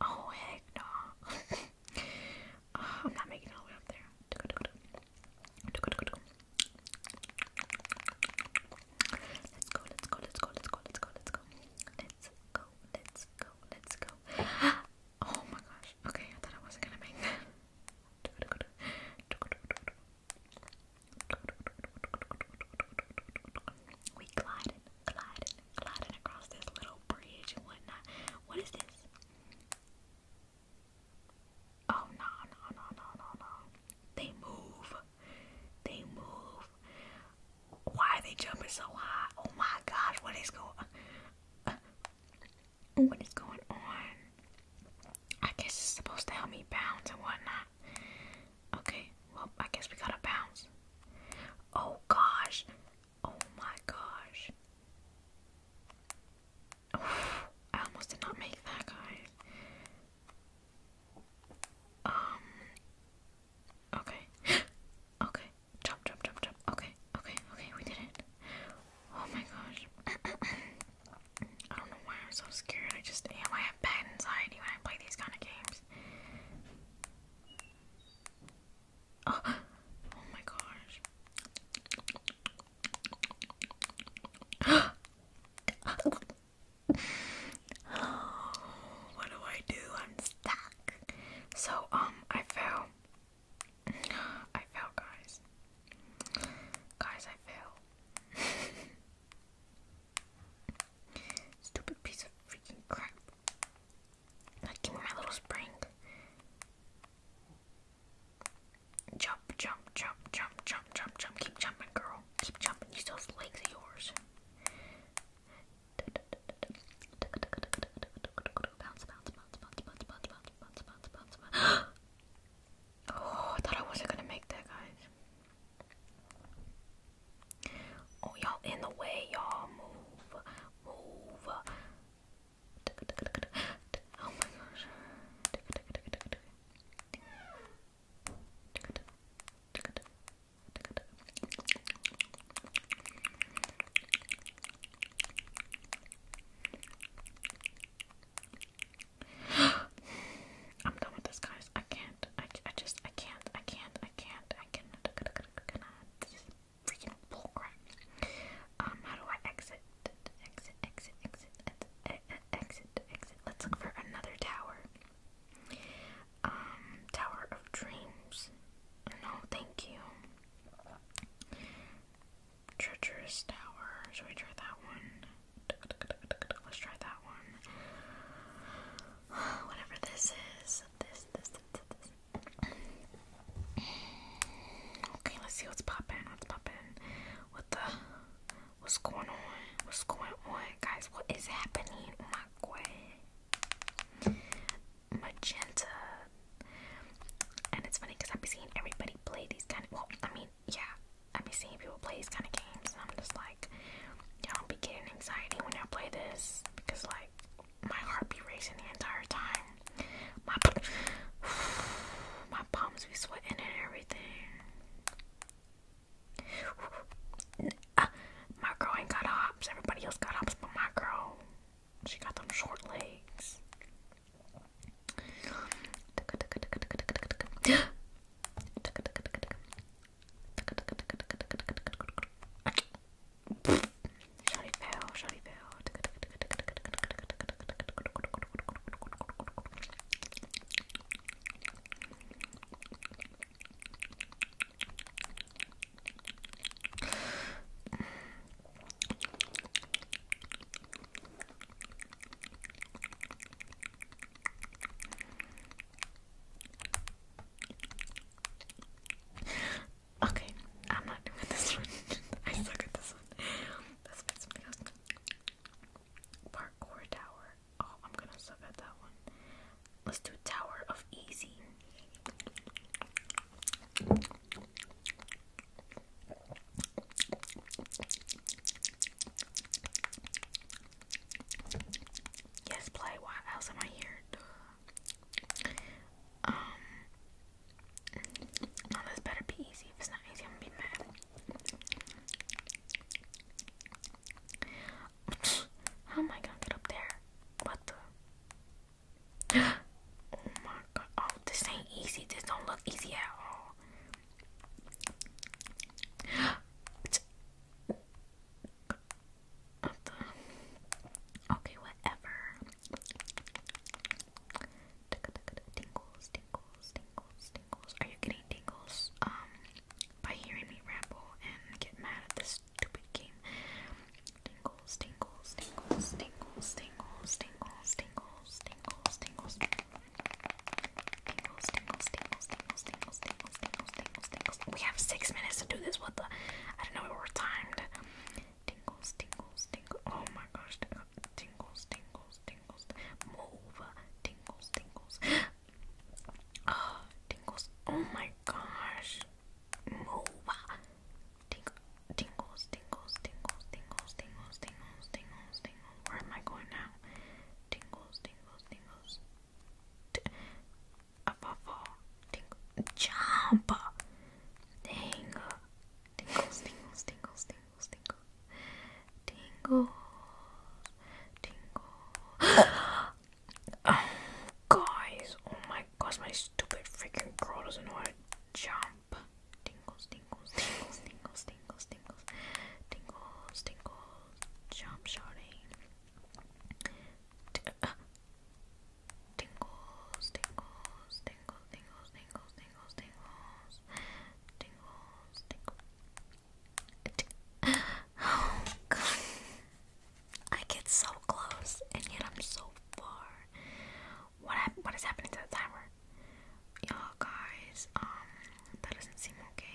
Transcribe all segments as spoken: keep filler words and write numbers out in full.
Oh, heck no. uh, I'm not making it all the way up there. Let's go, let's go, let's go, let's go, let's go, let's go. Let's go, let's go, let's go. Oh my gosh. Okay, I thought I wasn't gonna make that. We glided, glided, glided across this little bridge and whatnot. What is this? Oh no, no, no, no, no, no. They move. They move. Why are they jumping so high? Oh my gosh, what is going on? Uh, what is going on? I guess it's supposed to help me bounce and whatnot. Okay, well, I guess we gotta bounce. Oh gosh. Oh my gosh. Oh, I almost did not make that, guys. Um. Okay. Okay. Jump, jump, jump, jump. Okay. Okay. Okay. We did it. Oh my gosh. I don't know why I'm so scared. I just am. I have bad anxiety when I play these kind of games. Oh. Oh my gosh. What do I do? I'm stuck. So, um, I fell. I fell, guys. Guys, I fell. Stupid piece of freaking crap. Like, give me my little spring. Jump, jump, jump, jump, jump, jump, jump. Keep jumping, girl. Keep jumping. Use those legs of yours. Bounce, bounce, bounce, bounce, bounce, bounce, bounce, bounce, bounce, bounce, bounce. Oh, I thought I wasn't gonna make that, guys. Oh, y'all in the way, y'all. Move, move. Oh my gosh. I'm done with this, guys. I can't. I, I just, I can't. I can't. I can't. I can't. This is freaking bullcrap. Um, how do I exit? Exit, exit, exit, exit, exit, exit. Let's look for another tower. Um, Tower of Dreams. No, thank you. Treacherous Tower. Should we try that one? Let's try that one. Whatever this is. This, this, this, this, this. Okay, let's see what's popping. What's popping? What the? What's going on? What's going on? Guys, what is happening? Oh my god. Magenta. And it's funny because I've been seeing everybody play these kind of, well, I mean, yeah, I've been seeing people play these kind of games, and I'm just like, y'all be getting anxiety when y'all play this, because, like, my heart be racing the entire time. My, my palms be sweating and everything. Uh, my girl ain't got hops. Everybody else got hops, but my girl, she got them short legs. Shawty fell, shawty fell. Okay, I'm not doing this one. I suck at this one. Let's find something else. Parkour Tower. Oh, I'm gonna suck at that one. Let's do Tower of Easy. Yes, play. Why else am I here? Um, no, this better be easy. If it's not easy, I'm gonna be mad. How am I gonna get up there? What the? Oh my gosh. Move. Tingle, tingles, tingles, tingles, tingles, tingles, tingles, tingles, tingles. Where am I going now? Tingles, tingles, tingles. T up, up, up. Tingle. Jump. Dang. Tingles, tingles, tingles, tingles, tingles. Tingles. Tingles. Oh, guys. Oh my gosh, my stupid freaking girl doesn't know how to jump. Tingles, tingles, tingles, tingles, tingles, tingles, tingles, tingles, jump shouting. Tingles, tingles, tingles, tingles, tingles, tingles, tingles, tingles, tingles. Oh god. I get so close and yet I'm so far. What hap what is happening to the timer? Y'all guys, um, that doesn't seem okay.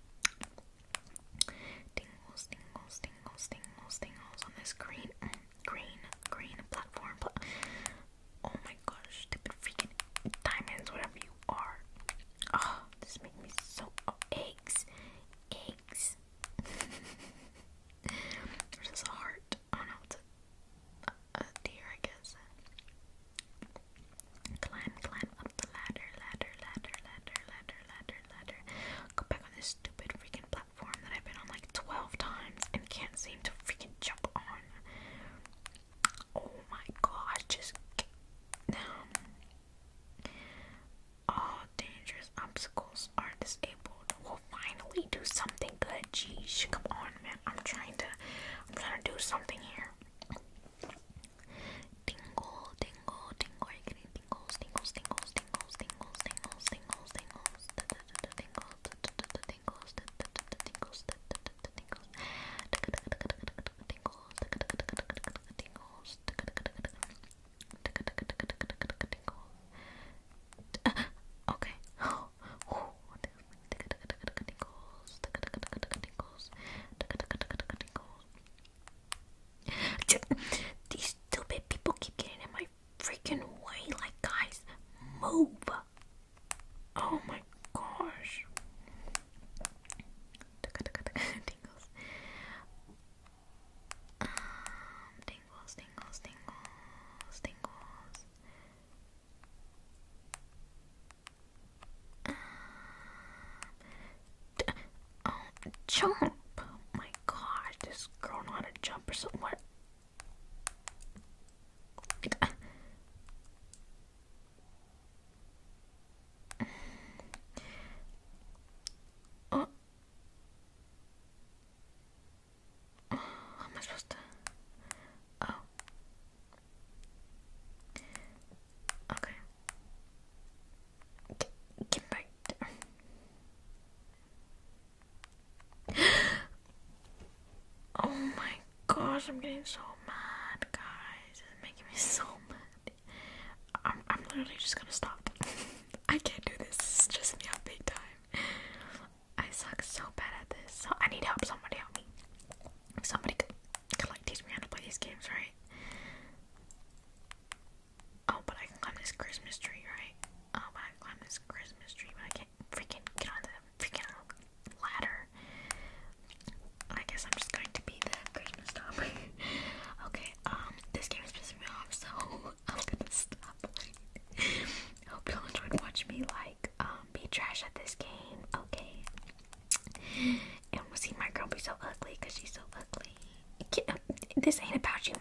Tingles, tingles, tingles, tingles, tingles on this green, green, green platform. Oh my gosh, stupid freaking diamonds, whatever you are. Oh, this makes me so. Oh, eggs, eggs. There's this heart. Oh no, it's a, a deer, I guess. Climb, climb up the ladder, ladder, ladder, ladder, ladder, ladder, ladder. Go back on this stupid freaking platform that I've been on like twelve times and can't seem to freaking jump on. Oh my gosh, just down. All dangerous obstacles are disabled. We'll finally do something good. Jeez, come on, man. I'm trying to, I'm trying to do something here. Tingle, tingle, tingle. Are you getting tingles, tingles, tingles, tingles, tingles, tingles, tingles, tingles, tingles, tingles, tingles, tingles, okay. These stupid people keep getting in my freaking way. Like, guys, move. Oh my gosh. Tingles. Um, tingles, tingles, tingles, tingles. Um, oh, jump. Oh my gosh, this girl know how to jump or something. What? Oh. Oh, how am I supposed to? Oh. Okay. Get, get back there. Oh my gosh, I'm getting so mad, guys. It's making me so mad. I'm, I'm literally just gonna stop. I can't do this. This is stressing me out big time. I suck so bad at this. So I need help. Somebody help me. Somebody could, could like teach me how to play these games, right? Oh, but I can climb this Christmas tree, right? Oh, but I can climb this Christmas tree, but I can't freaking get on the freaking ladder. I guess I'm just going to be the Christmas stopper. Okay, um, this game is pissing me off, so I'm gonna stop playing. Hope y'all enjoyed watching me like um be trash at this game. Okay, and we'll see my girl be so ugly because she's so ugly. This ain't about you,